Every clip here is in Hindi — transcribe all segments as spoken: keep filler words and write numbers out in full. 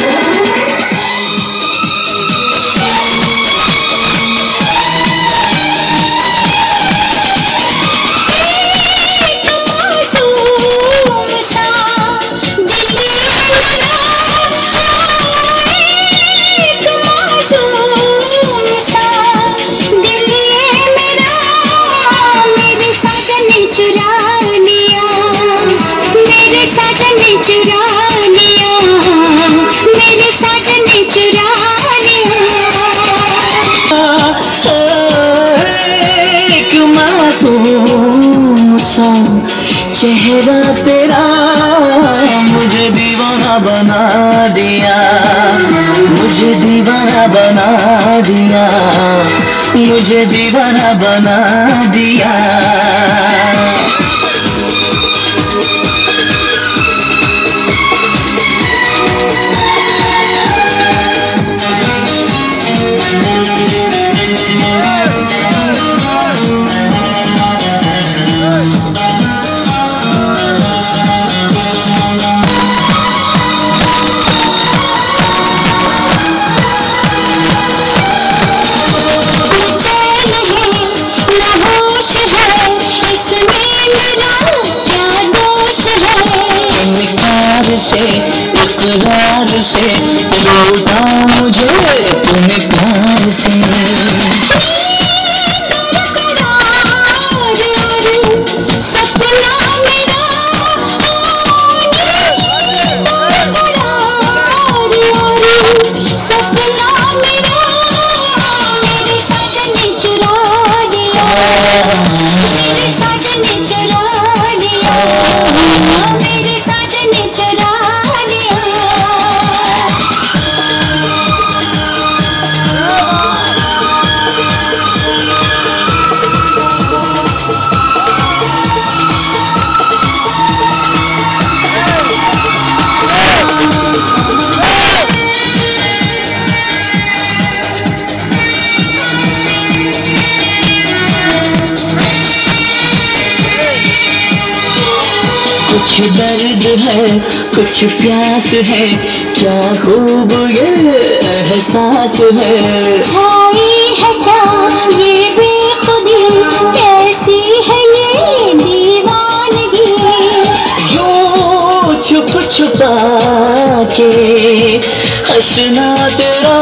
चेहरा तेरा मुझे दीवाना बना दिया, मुझे दीवाना बना दिया, मुझे दीवाना बना दिया। से इकरार से लौटा मुझे तूने प्यार से। कुछ दर्द है, कुछ प्यास है, क्या खूब ये एहसास है। छाई है क्या ये बेखुदी, कैसी है ये दीवानगी। यूं छुप छुपा के हंसना तेरा,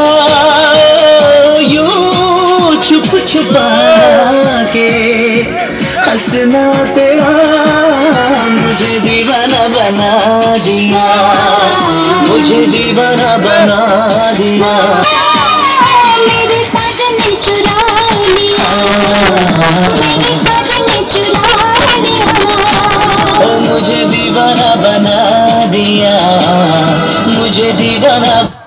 यूं छुप छुपा के हंसना तेरा मुझे दीवाना बना दिया, मुझे दीवाना बना दिया। मेरे साजन ने चुरा लिया, मेरे साजन ने चुरा लिया। मुझे दीवाना बना दिया, मुझे दीवाना